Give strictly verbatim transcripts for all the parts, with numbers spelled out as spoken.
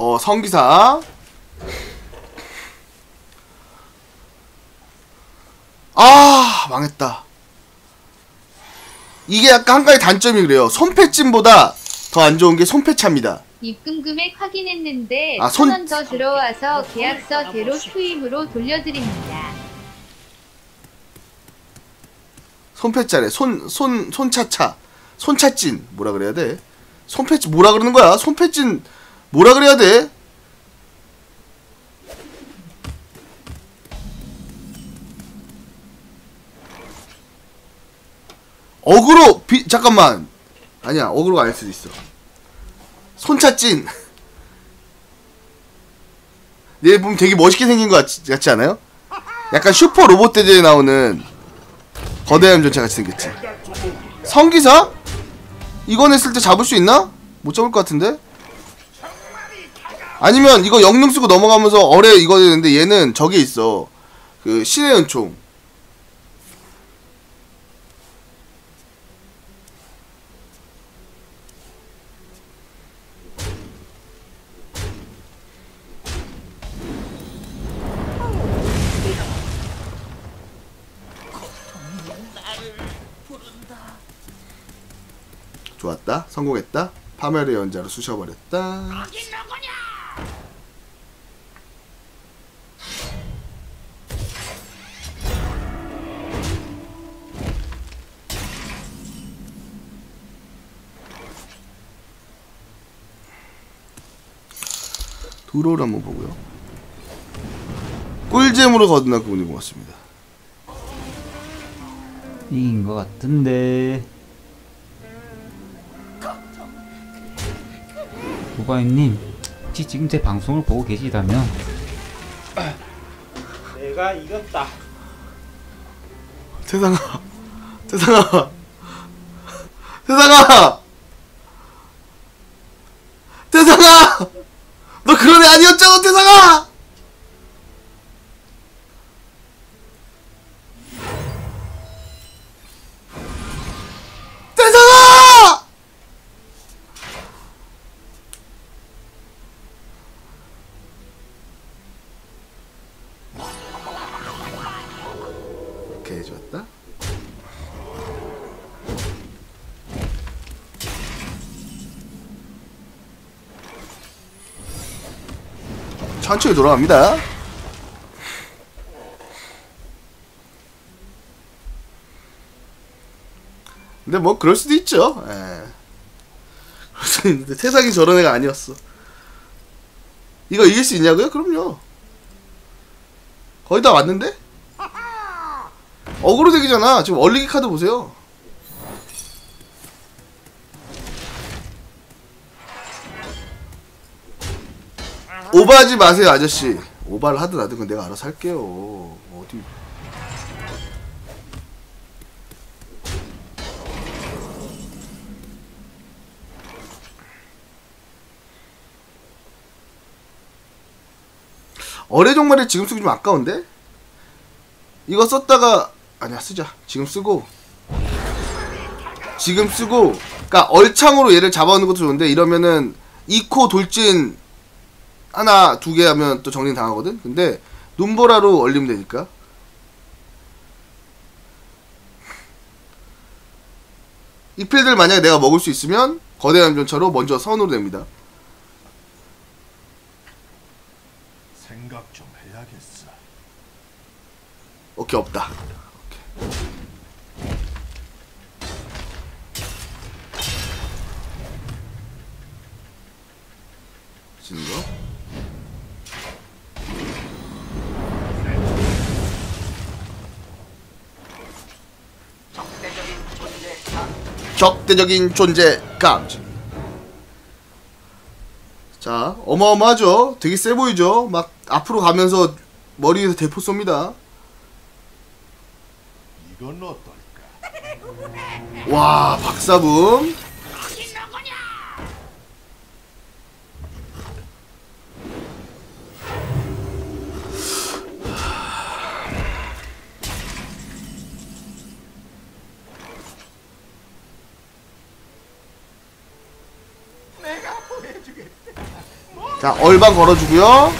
어 성기사. 아 망했다. 이게 약간 한 가지 단점이 그래요. 손패찜보다 더 안 좋은 게 손패차입니다. 입금 금액 확인했는데 아, 손- 천 원 더 들어와서 계약서대로 투입으로 돌려드립니다. 손패짜래. 손, 손, 손차차. 손차찐. 뭐라 그래야 돼? 손패찐, 뭐라 그러는 거야? 손패찐, 뭐라 그래야 돼? 어그로, 비, 잠깐만. 아니야, 어그로가 아닐 수도 있어. 손차찐. 얘 보면 되게 멋있게 생긴 것 같지, 같지 않아요? 약간 슈퍼 로봇 대전에 나오는 거대한 전차 같이 생겼지. 성기사? 이건 했을 때 잡을 수 있나? 못 잡을 것 같은데? 아니면 이거 영능 쓰고 넘어가면서 어뢰 이거 되는데 얘는 저게 있어. 그 신의 연총. 좋았다. 성공했다. 파멸의 연자로 쑤셔버렸다. 도로를 한번 보고요. 꿀잼으로 거듭난 그분이 고맙습니다. 이긴 것 같은데. 오바이님, 혹시 지금 제 방송을 보고 계시다면 내가 이겼다. 세상아, 세상아, 세상아, 세상아, 너 그런 애 아니었잖아, 세상아. 세상아. 오케이, 좋았다. 천천히 돌아갑니다. 근데 뭐 그럴 수도 있죠. 예. 그럴 수도 있는데 세상이 저런 애가 아니었어. 이거 이길 수 있냐고요? 그럼요. 거의 다 왔는데? 어그로 덱이잖아. 지금 얼리기 카드 보세요. 오버하지 마세요, 아저씨. 오버를 하든 안 하든 내가 알아서 할게요. 어디. 어뢰 종말에 지금 쓰기 좀 아까운데? 이거 썼다가 아니야 쓰자. 지금 쓰고 지금 쓰고 그니까 얼창으로 얘를 잡아오는 것도 좋은데 이러면은 이코 돌진 하나 두 개 하면 또 정리 당하거든. 근데 눈보라로 얼리면 되니까. 이 필드를 만약에 내가 먹을 수 있으면 거대한 전차로 먼저 선으로 됩니다. 생각 좀 해야겠어. 오케이, 없다. 오케이. 지는 거. 적대적인 존재감. 자, 어마어마하죠? 되게 세 보이죠? 막 앞으로 가면서 머리에서 대포 쏩니다. 이건 어떨까? 와, 박사붐. 내가 보여주겠다. 뭐 자, 얼방 걸어주고요.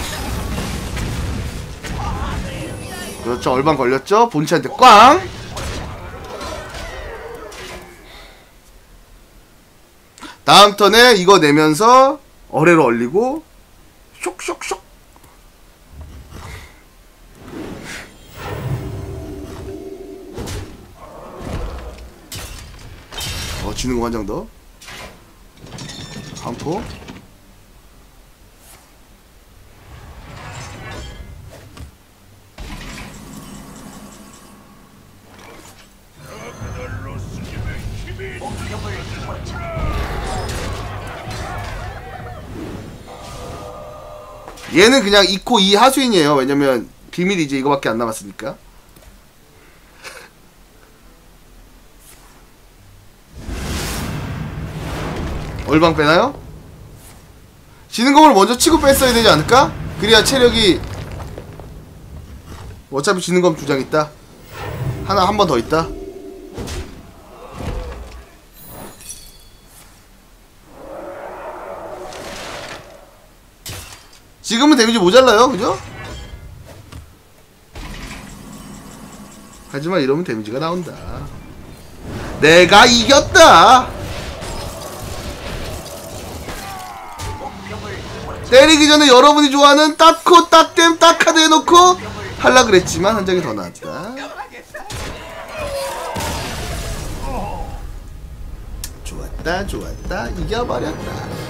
그렇죠, 얼방 걸렸죠. 본체한테 꽝. 다음 턴에 이거 내면서 어뢰로 얼리고 쇽쇽쇽. 어, 지는 거 한 장 더. 카운터. 얘는 그냥 이 코 이 하수인이에요. 왜냐면 비밀이 이제 이거밖에 안 남았으니까. 얼방 빼나요? 지능검을 먼저 치고 뺐어야 되지 않을까? 그래야 체력이, 어차피 지능검 두 장 있다. 하나 한 번 더 있다. 지금은 데미지 모자라요, 그죠? 하지만 이러면 데미지가 나온다. 내가 이겼다. 때리기 전에 여러분이 좋아하는 딱코 딱댐 딱카드 해놓고 할라 그랬지만 한 장이 더 나왔다. 좋았다 좋았다 이겨버렸다.